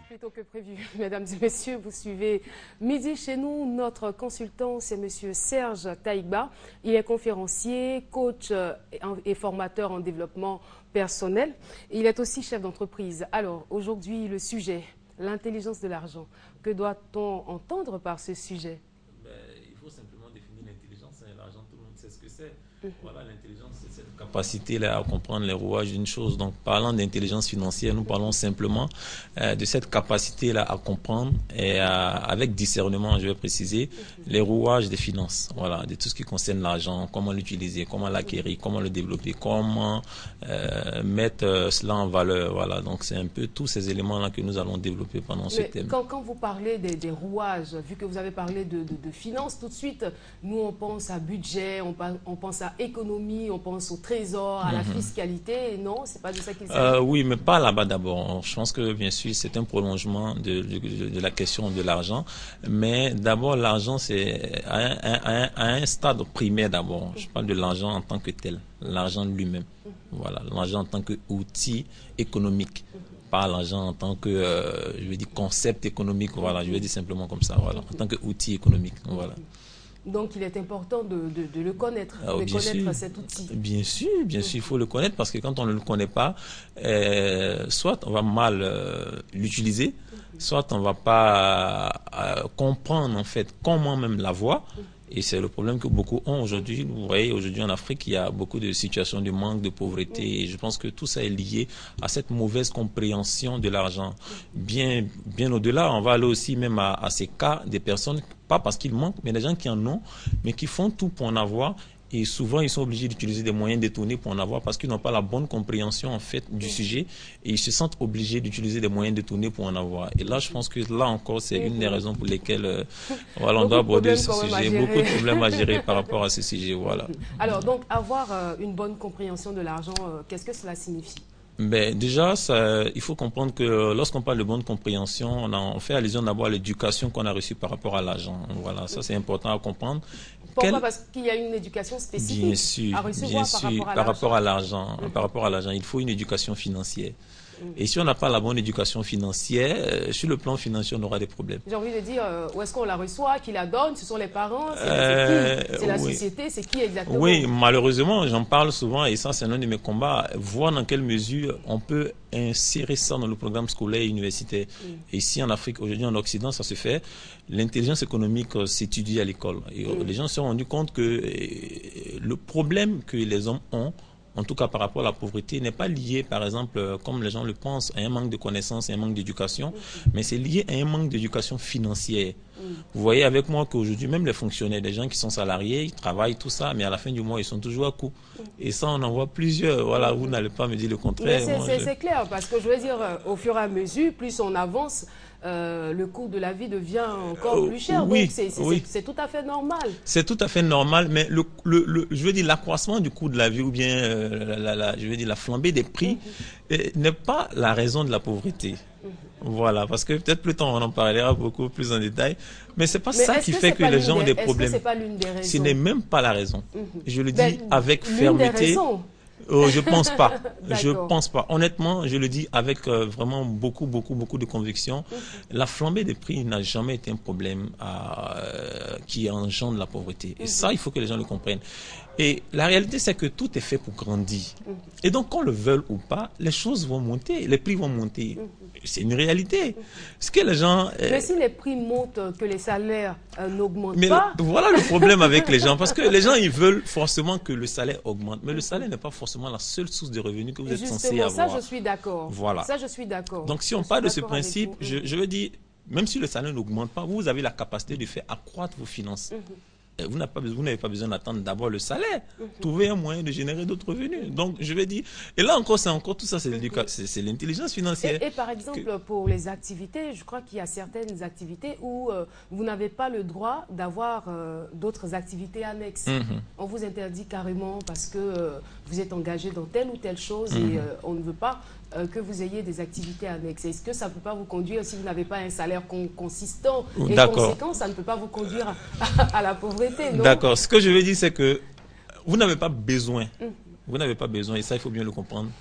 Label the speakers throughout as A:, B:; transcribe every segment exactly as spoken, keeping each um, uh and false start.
A: plus tôt que prévu. Mesdames et messieurs, vous suivez Midi chez nous. Notre consultant, c'est monsieur Serge Taïgba. Il est conférencier, coach et formateur en développement personnel. Il est aussi chef d'entreprise. Alors, aujourd'hui, le sujet, l'intelligence de l'argent. Que doit-on entendre par ce sujet?
B: Ben, il faut simplement définir l'intelligence. Hein. L'argent, tout le monde sait ce que c'est. Mm-hmm. Voilà, l'intelligence, c'est cette capacité-là à comprendre les rouages d'une chose. Donc, parlant d'intelligence financière, nous parlons simplement euh, de cette capacité-là à comprendre et à, avec discernement, je vais préciser, mm-hmm. les rouages des finances. Voilà, de tout ce qui concerne l'argent, comment l'utiliser, comment l'acquérir, comment le développer, comment euh, mettre euh, cela en valeur. Voilà, donc c'est un peu tous ces éléments-là que nous allons développer pendant
A: Mais
B: ce thème.
A: Quand, quand vous parlez des, des rouages, vu que vous avez parlé de, de, de finances, tout de suite, nous on pense à budget, on, on pense à économie, on pense au trésor, à la mm-hmm. fiscalité. Non, c'est pas de ça qu'il s'agit.
B: Euh, oui, mais pas là-bas d'abord. Je pense que bien sûr c'est un prolongement de, de, de la question de l'argent, mais d'abord l'argent c'est à un, à, un, à un stade primaire d'abord. Je parle de l'argent en tant que tel, l'argent lui-même. Mm-hmm. Voilà, l'argent en tant qu'outil économique. Mm-hmm. Pas l'argent en tant que, euh, je veux dire, concept économique. Voilà, je vais dire simplement comme ça. Voilà, en tant qu'outil économique. Voilà.
A: Donc, il est important de, de, de le connaître,
B: Alors,
A: de
B: bien
A: connaître
B: sûr,
A: cet outil.
B: Bien sûr, bien sûr, il faut le connaître parce que quand on ne le connaît pas, euh, soit on va mal euh, l'utiliser, soit on va pas euh, comprendre en fait comment même l'avoir. Et c'est le problème que beaucoup ont aujourd'hui. Vous voyez, aujourd'hui en Afrique, il y a beaucoup de situations de manque, de pauvreté. Et je pense que tout ça est lié à cette mauvaise compréhension de l'argent. Bien, bien au-delà, on va aller aussi même à, à ces cas des personnes, pas parce qu'ils manquent, mais des gens qui en ont, mais qui font tout pour en avoir. Et souvent, ils sont obligés d'utiliser des moyens détournés pour en avoir parce qu'ils n'ont pas la bonne compréhension en fait du sujet et ils se sentent obligés d'utiliser des moyens détournés pour en avoir. Et là, je pense que là encore, c'est une des raisons pour lesquelles euh, voilà, on doit aborder ce sujet. Beaucoup de problèmes à gérer par rapport à ce sujet. Voilà.
A: Alors, donc, avoir euh, une bonne compréhension de l'argent, euh, qu'est-ce que cela signifie?
B: Ben, déjà, ça, il faut comprendre que lorsqu'on parle de bonne compréhension, on, a, on fait allusion d'abord à l'éducation qu'on a reçue par rapport à l'argent. Voilà, ça c'est important à comprendre.
A: Pourquoi?
B: Quel...
A: Parce qu'il y a une éducation spécifique
B: bien sûr,
A: à recevoir
B: bien
A: par,
B: sûr,
A: rapport
B: par rapport à l'argent.
A: Mmh.
B: Par rapport à l'argent, il faut une éducation financière. Et si on n'a pas la bonne éducation financière, euh, sur le plan financier, on aura des problèmes.
A: J'ai envie de dire, euh, où est-ce qu'on la reçoit, qui la donne, ce sont les parents, c'est
B: euh,
A: la
B: oui.
A: société, c'est qui exactement?
B: Oui, malheureusement, j'en parle souvent et ça c'est l'un de mes combats, voir dans quelle mesure on peut insérer ça dans le programme scolaire et universitaire. Mm. Et ici en Afrique, aujourd'hui en Occident, ça se fait. L'intelligence économique euh, s'étudie à l'école. Et mm. les gens se sont rendus compte que euh, le problème que les hommes ont, en tout cas par rapport à la pauvreté, n'est pas lié, par exemple, comme les gens le pensent, à un manque de connaissances et un manque d'éducation, mmh. mais c'est lié à un manque d'éducation financière. Mmh. Vous voyez avec moi qu'aujourd'hui, même les fonctionnaires, des gens qui sont salariés, ils travaillent, tout ça, mais à la fin du mois, ils sont toujours à court. Mmh. Et ça, on en voit plusieurs. Voilà, vous n'allez pas me dire le contraire.
A: C'est je... clair, parce que je veux dire, au fur et à mesure, plus on avance, Euh, le coût de la vie devient encore euh, plus cher.
B: Oui,
A: donc c'est
B: oui.
A: tout à fait normal.
B: C'est tout à fait normal, mais le, le, le, je veux dire l'accroissement du coût de la vie ou bien euh, la, la, la, je veux dire la flambée des prix mm-hmm. euh, n'est pas la raison de la pauvreté. Mm-hmm. Voilà, parce que peut-être plus tard on en parlera beaucoup plus en détail, mais c'est pas mais ça qui que fait que les gens ont des problèmes. Ce n'est même pas la raison. Mm-hmm. Je le dis ben, avec fermeté. Oh, je pense pas. Je pense pas. Honnêtement, je le dis avec euh, vraiment beaucoup, beaucoup, beaucoup de conviction. Mm-hmm. La flambée des prix n'a jamais été un problème euh, qui engendre la pauvreté. Et mm-hmm. ça, il faut que les gens le comprennent. Et la réalité, c'est que tout est fait pour grandir. Mm-hmm. Et donc, qu'on le veuille ou pas, les choses vont monter, les prix vont monter. Mm-hmm. C'est une réalité. Mm-hmm. Ce que les gens... Euh...
A: Mais si les prix montent, que les salaires euh, n'augmentent
B: mais
A: pas...
B: Le, voilà le problème avec les gens. Parce que les gens, ils veulent forcément que le salaire augmente. Mais le salaire n'est pas forcément la seule source de revenus que vous êtes censé avoir.
A: Ça, je suis d'accord.
B: Voilà.
A: Ça, je suis d'accord.
B: Donc, si on parle de ce principe, je, je veux dire, même si le salaire n'augmente pas, vous avez la capacité de faire accroître vos finances. Mm-hmm. Vous n'avez pas, pas besoin d'attendre d'abord le salaire. Mm-hmm. Trouver un moyen de générer d'autres revenus. Donc, je vais dire, et là encore, c'est encore tout ça, c'est mm-hmm. l'intelligence financière.
A: Et, et par exemple, que... pour les activités, je crois qu'il y a certaines activités où euh, vous n'avez pas le droit d'avoir euh, d'autres activités annexes. Mm-hmm. On vous interdit carrément parce que euh, vous êtes engagé dans telle ou telle chose mm-hmm. et euh, on ne veut pas Euh, que vous ayez des activités annexes. Est-ce que ça ne peut pas vous conduire, si vous n'avez pas un salaire con consistant et conséquent, ça ne peut pas vous conduire à, à la pauvreté?
B: D'accord. Ce que je veux dire, c'est que vous n'avez pas besoin, mmh. vous n'avez pas besoin, et ça, il faut bien le comprendre,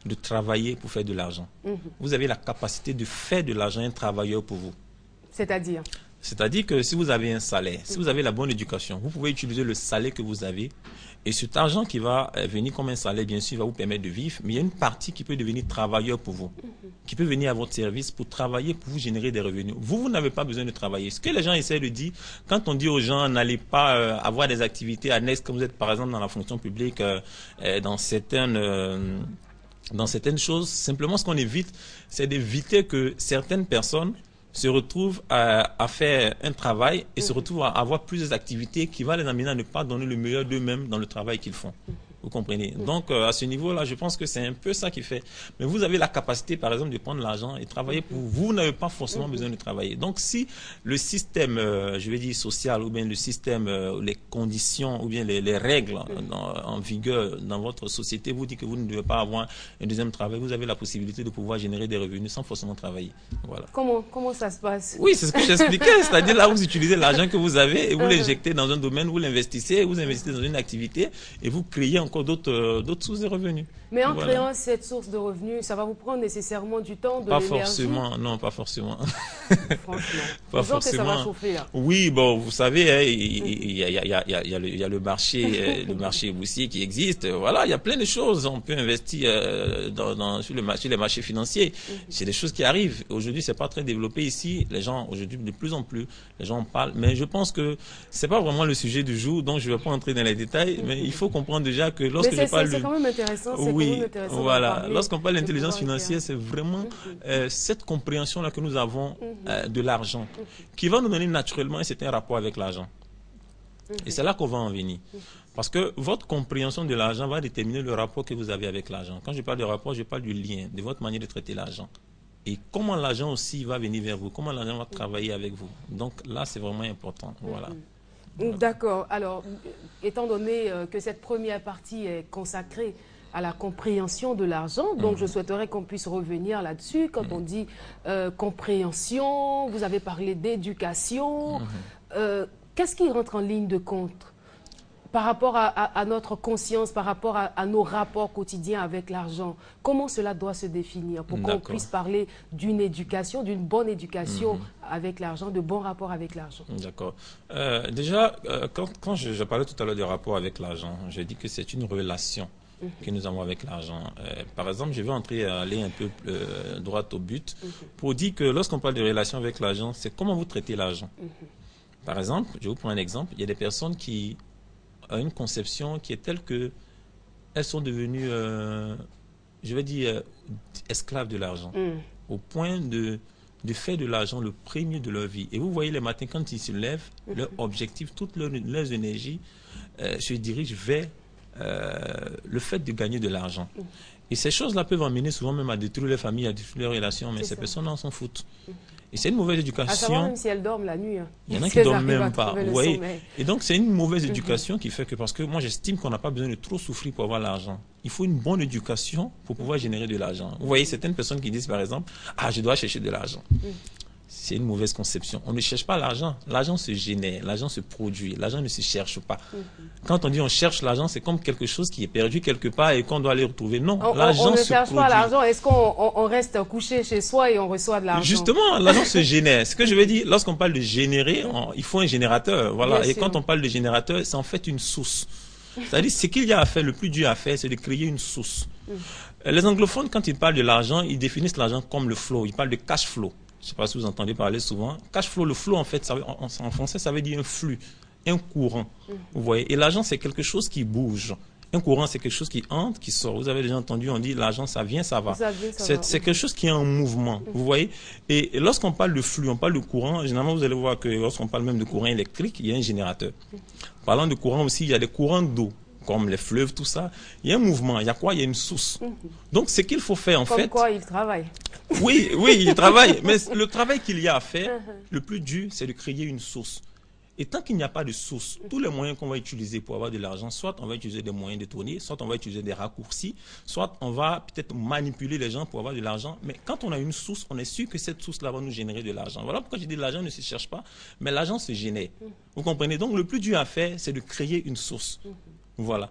B: de travailler pour faire de l'argent. Mmh. Vous avez la capacité de faire de l'argent un travailleur pour vous.
A: C'est-à-dire?
B: C'est-à-dire que si vous avez un salaire, si vous avez la bonne éducation, vous pouvez utiliser le salaire que vous avez et cet argent qui va venir comme un salaire, bien sûr, va vous permettre de vivre, mais il y a une partie qui peut devenir travailleur pour vous, qui peut venir à votre service pour travailler, pour vous générer des revenus. Vous, vous n'avez pas besoin de travailler. Ce que les gens essaient de dire, quand on dit aux gens, n'allez pas euh, avoir des activités annexes, comme vous êtes par exemple dans la fonction publique, euh, dans certaines... Euh, dans certaines choses, simplement ce qu'on évite, c'est d'éviter que certaines personnes se retrouvent à, à faire un travail et mmh. se retrouvent à avoir plusieurs activités qui vont les amener à ne pas donner le meilleur d'eux-mêmes dans le travail qu'ils font. Mmh. Vous comprenez? Mmh. Donc, euh, à ce niveau-là, je pense que c'est un peu ça qui fait. Mais vous avez la capacité, par exemple, de prendre l'argent et travailler pour vous. Vous n'avez pas forcément mmh. besoin de travailler. Donc, si le système, euh, je vais dire social, ou bien le système, euh, les conditions, ou bien les, les règles mmh. dans, en vigueur dans votre société vous dit que vous ne devez pas avoir un deuxième travail, vous avez la possibilité de pouvoir générer des revenus sans forcément travailler. Voilà.
A: Comment, comment ça se passe?
B: Oui, c'est ce que j'expliquais. C'est-à-dire là, vous utilisez l'argent que vous avez et vous l'injectez dans un domaine, vous l'investissez, vous investissez dans une activité et vous créez encore d'autres euh, d'autres sources de revenus.
A: Mais en
B: voilà.
A: créant cette source de revenus, ça va vous prendre nécessairement du temps, de
B: Pas
A: l'énergie?
B: forcément, non, pas forcément.
A: Franchement.
B: Pas
A: Disons
B: forcément.
A: que ça va chauffer là.
B: Oui, bon, vous savez, hein, il y, y, y, y, y, y, y a le marché, le marché boursier qui existe. Voilà, il y a plein de choses. On peut investir euh, dans, dans, sur, le marché, les marchés financiers. C'est des choses qui arrivent. Aujourd'hui, c'est pas très développé ici. Les gens, aujourd'hui, de plus en plus, les gens en parlent. Mais je pense que c'est pas vraiment le sujet du jour, donc je vais pas entrer dans les détails. Mais il faut comprendre déjà que lorsque je parle,
A: c'est quand même intéressant.
B: Oui,
A: quand même intéressant
B: voilà. Lorsqu'on parle d'intelligence financière, c'est vraiment euh, cette compréhension-là que nous avons euh, de l'argent, qui va nous donner naturellement un certain rapport avec l'argent. Et c'est là qu'on va en venir. Parce que votre compréhension de l'argent va déterminer le rapport que vous avez avec l'argent. Quand je parle de rapport, je parle du lien, de votre manière de traiter l'argent. Et comment l'argent aussi va venir vers vous, comment l'argent va travailler avec vous. Donc là, c'est vraiment important. Voilà.
A: D'accord. Alors, étant donné euh, que cette première partie est consacrée à la compréhension de l'argent, donc mmh. je souhaiterais qu'on puisse revenir là-dessus. Quand mmh. on dit euh, compréhension, vous avez parlé d'éducation, mmh. euh, qu'est-ce qui rentre en ligne de compte par rapport à, à, à notre conscience, par rapport à, à nos rapports quotidiens avec l'argent? Comment cela doit se définir pour qu'on puisse parler d'une éducation, d'une bonne éducation mmh. avec l'argent, de bons rapports avec l'argent? D'accord.
B: Euh, déjà, euh, quand, quand je, je parlais tout à l'heure du rapport avec l'argent, j'ai dit que c'est une relation mmh. que nous avons avec l'argent. Euh, par exemple, je vais entrer, aller un peu euh, droit au but mmh. pour dire que lorsqu'on parle de relation avec l'argent, c'est comment vous traitez l'argent. Mmh. Par exemple, je vous prends un exemple, il y a des personnes qui à une conception qui est telle que elles sont devenues, euh, je vais dire, euh, esclaves de l'argent, mm. au point de, de faire de l'argent le premier de leur vie. Et vous voyez les matins, quand ils se lèvent, mm -hmm. leur objectif, toutes leurs, leurs énergies euh, se dirigent vers euh, le fait de gagner de l'argent. Mm. Et ces choses-là peuvent amener souvent même à détruire les familles, à détruire leurs relations, mais ces ça. personnes-là s'en foutent. Mm. Et c'est une mauvaise éducation.
A: À savoir même si elles dorment la nuit. Hein.
B: Il y en a qui ne dorment même pas. Vous voyez. Et donc, c'est une mauvaise éducation mm-hmm. qui fait que, parce que moi, j'estime qu'on n'a pas besoin de trop souffrir pour avoir l'argent. Il faut une bonne éducation pour pouvoir générer de l'argent. Vous voyez, certaines personnes qui disent, par exemple, ah, je dois chercher de l'argent. Mm. C'est une mauvaise conception. On ne cherche pas l'argent. L'argent se génère, l'argent se produit, l'argent ne se cherche pas. Mm-hmm. Quand on dit on cherche l'argent, c'est comme quelque chose qui est perdu quelque part et qu'on doit aller retrouver. Non, l'argent se produit. On ne cherche
A: pas l'argent. Est-ce qu'on on, on reste couché chez soi et on reçoit de l'argent?
B: Justement, l'argent se génère. Ce que je veux dire, lorsqu'on parle de générer, on, il faut un générateur. Voilà. Bien et sûr. Quand on parle de générateur, c'est en fait une source. C'est-à-dire, ce qu'il y a à faire, le plus dur à faire, c'est de créer une source. Mm. Les anglophones, quand ils parlent de l'argent, ils définissent l'argent comme le flow. Ils parlent de cash flow. Je ne sais pas si vous entendez parler souvent. Cash flow, le flow, en fait, ça veut, en, en français, ça veut dire un flux, un courant. Mmh. Vous voyez. Et l'argent, c'est quelque chose qui bouge. Un courant, c'est quelque chose qui entre, qui sort. Vous avez déjà entendu, on dit l'argent, ça vient, ça va. C'est quelque chose qui est en mouvement. Mmh. Vous voyez. Et, et lorsqu'on parle de flux, on parle de courant, généralement, vous allez voir que lorsqu'on parle même de courant électrique, il y a un générateur. Mmh. Parlant de courant aussi, il y a des courants d'eau, comme les fleuves, tout ça. Il y a un mouvement. Il y a quoi? Il y a une source. Mmh. Donc, ce qu'il faut faire, en
A: comme
B: fait.
A: Comme quoi, il travaille.
B: Oui, oui, il travaille. Mais le travail qu'il y a à faire, le plus dur, c'est de créer une source. Et tant qu'il n'y a pas de source, tous les moyens qu'on va utiliser pour avoir de l'argent, soit on va utiliser des moyens détournés, soit on va utiliser des raccourcis, soit on va peut-être manipuler les gens pour avoir de l'argent. Mais quand on a une source, on est sûr que cette source-là va nous générer de l'argent. Voilà pourquoi je dis l'argent ne se cherche pas, mais l'argent se génère. Vous comprenez? Donc le plus dur à faire, c'est de créer une source. Voilà.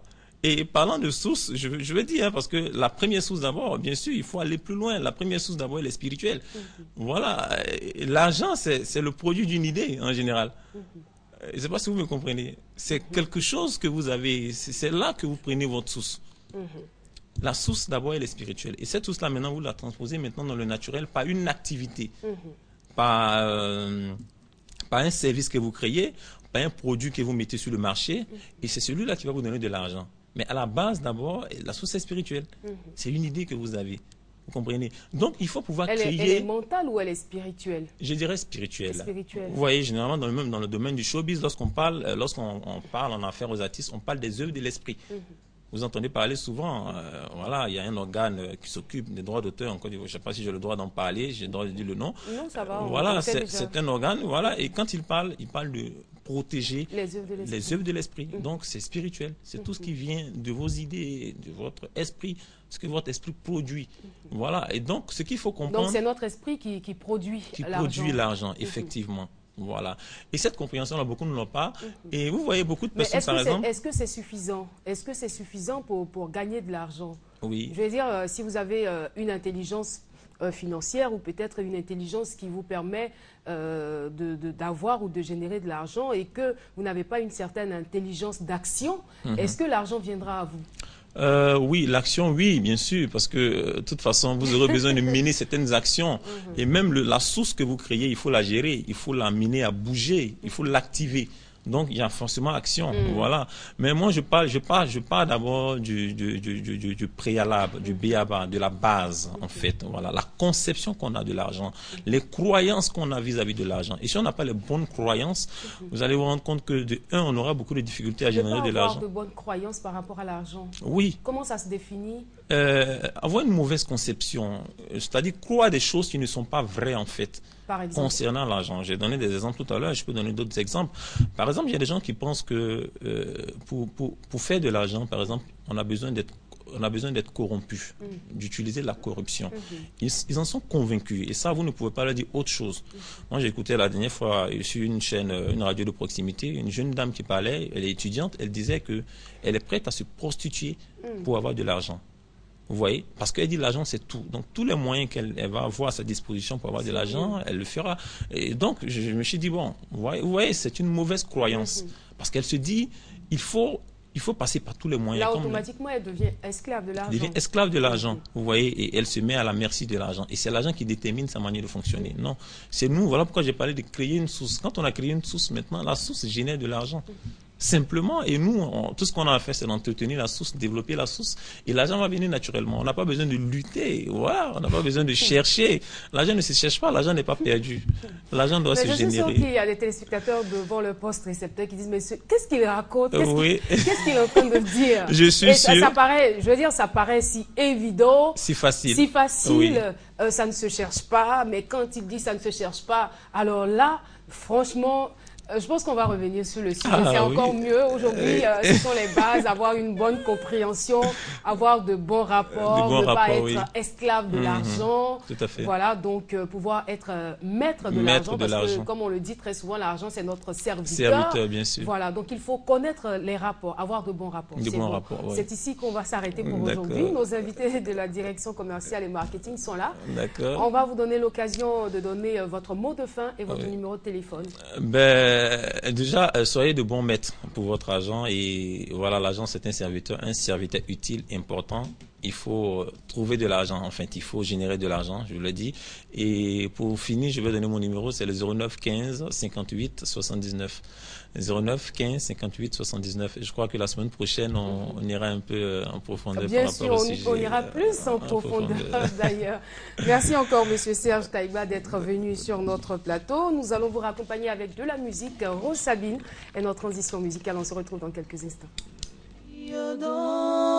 B: Et parlant de source, je, je veux dire, hein, parce que la première source d'abord, bien sûr, il faut aller plus loin. La première source d'abord, elle est spirituelle. Mm-hmm. Voilà. L'argent, c'est le produit d'une idée, en général. Mm-hmm. Je ne sais pas si vous me comprenez. C'est mm-hmm. quelque chose que vous avez, c'est là que vous prenez votre source. Mm-hmm. La source, d'abord, elle est spirituelle. Et cette source-là, maintenant, vous la transposez maintenant dans le naturel par une activité, mm-hmm. par, euh, par un service que vous créez, par un produit que vous mettez sur le marché. Mm-hmm. Et c'est celui-là qui va vous donner de l'argent. Mais à la base, d'abord, la source est spirituelle. Mm-hmm. C'est une idée que vous avez. Vous comprenez? Donc, il faut pouvoir
A: elle
B: créer...
A: Est, elle est mentale ou elle est spirituelle?
B: Je dirais spirituelle.
A: Spirituelle.
B: Vous voyez, généralement, dans le, même dans le domaine du showbiz, lorsqu'on parle, lorsqu'on parle en affaires aux artistes, on parle des œuvres de l'esprit. Mm-hmm. Vous entendez parler souvent, euh, voilà, il y a un organe euh, qui s'occupe des droits d'auteur. Encore, je ne sais pas si j'ai le droit d'en parler, j'ai le droit de dire le nom.
A: Non, ça va.
B: Voilà, c'est un organe, voilà, et quand il parle, il parle de protéger
A: les œuvres
B: de l'esprit. Mmh. Donc, c'est spirituel. C'est mmh. tout ce qui vient de vos idées, de votre esprit, ce que votre esprit produit. Mmh. Voilà. Et donc, ce qu'il faut comprendre...
A: Donc, c'est notre esprit qui, qui produit l'argent.
B: Qui produit l'argent, effectivement. Mmh. Voilà. Et cette compréhension-là, beaucoup ne l'ont pas. Mmh. Et vous voyez beaucoup de personnes, par exemple...
A: Est-ce que c'est suffisant? Est-ce que c'est suffisant pour, pour gagner de l'argent?
B: Oui.
A: Je veux dire, euh, si vous avez euh, une intelligence euh, financière ou peut-être une intelligence qui vous permet euh, d'avoir ou de générer de l'argent et que vous n'avez pas une certaine intelligence d'action, mmh. est-ce que l'argent viendra à vous?
B: Euh, oui, l'action, oui, bien sûr, parce que de toute façon, vous aurez besoin de mener certaines actions. Mm-hmm. Et même le, la source que vous créez, il faut la gérer, il faut la mener à bouger, il faut l'activer. Donc, il y a forcément action, mm. voilà. Mais moi, je parle, je parle, je parle d'abord du, du, du, du, du préalable, du béaba, de la base, en fait. Voilà, la conception qu'on a de l'argent, les croyances qu'on a vis-à-vis -vis de l'argent. Et si on n'a pas les bonnes croyances, vous allez vous rendre compte que, de un, on aura beaucoup de difficultés à générer de l'argent.
A: De bonnes croyances par rapport à l'argent.
B: Oui.
A: Comment ça se définit?
B: Euh, avoir une mauvaise conception, c'est-à-dire croire des choses qui ne sont pas vraies, en fait.
A: Par exemple.
B: Concernant l'argent, j'ai donné des exemples tout à l'heure, je peux donner d'autres exemples. Par exemple, il y a des gens qui pensent que euh, pour, pour, pour faire de l'argent, par exemple, on a besoin d'être on a besoin d'être corrompu, mm. d'utiliser la corruption. Mm-hmm. ils, ils en sont convaincus et ça, vous ne pouvez pas leur dire autre chose. Mm. Moi, j'ai écouté la dernière fois sur une chaîne, une radio de proximité, une jeune dame qui parlait, elle est étudiante, elle disait que elle est prête à se prostituer mm. pour avoir de l'argent. Vous voyez? Parce qu'elle dit l'argent, c'est tout. Donc, tous les moyens qu'elle va avoir à sa disposition pour avoir de l'argent, elle le fera. Et donc, je, je me suis dit, bon, vous voyez, vous voyez c'est une mauvaise croyance. Mm-hmm. Parce qu'elle se dit, il faut, il faut passer par tous les moyens.
A: Là, automatiquement, elle devient esclave de l'argent.
B: Elle devient esclave de l'argent, vous voyez, et elle se met à la merci de l'argent. Et c'est l'argent qui détermine sa manière de fonctionner. Mm-hmm. Non, c'est nous, voilà pourquoi j'ai parlé de créer une source. Quand on a créé une source, maintenant, la source génère de l'argent. Mm-hmm. Simplement, et nous, on, tout ce qu'on a à faire, c'est d'entretenir la source, développer la source, et l'argent va venir naturellement. On n'a pas besoin de lutter, voilà, on n'a pas besoin de chercher. L'argent ne se cherche pas, l'argent n'est pas perdu. L'argent doit mais se
A: je
B: générer.
A: Je suis sûre qu'il y a des téléspectateurs devant le poste récepteur qui disent, mais qu'est-ce qu'il raconte? Qu'est-ce
B: oui.
A: qu'il qu est en train de dire?
B: Je suis
A: et
B: sûr.
A: Ça, ça paraît, je veux dire, ça paraît si évident.
B: Si facile.
A: Si facile,
B: oui.
A: euh, ça ne se cherche pas, mais quand il dit ça ne se cherche pas, alors là, franchement... Je pense qu'on va revenir sur le sujet. Ah, c'est oui. encore mieux. Aujourd'hui, euh, ce sont les bases, avoir une bonne compréhension, avoir de bons rapports,
B: bons
A: ne
B: rapports,
A: pas être
B: oui.
A: esclave de mmh, l'argent.
B: Tout à fait.
A: Voilà, donc euh, pouvoir être euh, maître de l'argent. Parce que, comme on le dit très souvent, l'argent, c'est notre serviteur.
B: Serviteur, bien sûr.
A: Voilà, donc il faut connaître les rapports, avoir de bons rapports.
B: De bons
A: bon.
B: rapports, oui.
A: C'est ici qu'on va s'arrêter pour aujourd'hui. Nos invités de la direction commerciale et marketing sont là.
B: D'accord.
A: On va vous donner l'occasion de donner euh, votre mot de fin et votre oui. numéro de téléphone.
B: Ben, déjà, soyez de bons maîtres pour votre argent et voilà, l'argent c'est un serviteur, un serviteur utile, important. Il faut trouver de l'argent, en fait, il faut générer de l'argent, je vous l'ai dit. Et pour finir, je vais donner mon numéro, c'est le zéro neuf quinze cinquante-huit soixante-dix-neuf. zéro neuf quinze cinquante-huit soixante-dix-neuf. Je crois que la semaine prochaine, on, on ira un peu en profondeur.
A: Bien
B: par
A: sûr,
B: rapport
A: on,
B: au sujet,
A: on ira plus en, en profondeur, profondeur. d'ailleurs. Merci encore, Monsieur Serge Taïba, d'être venu sur notre plateau. Nous allons vous raccompagner avec de la musique. Rose Sabine et notre transition musicale. On se retrouve dans quelques instants.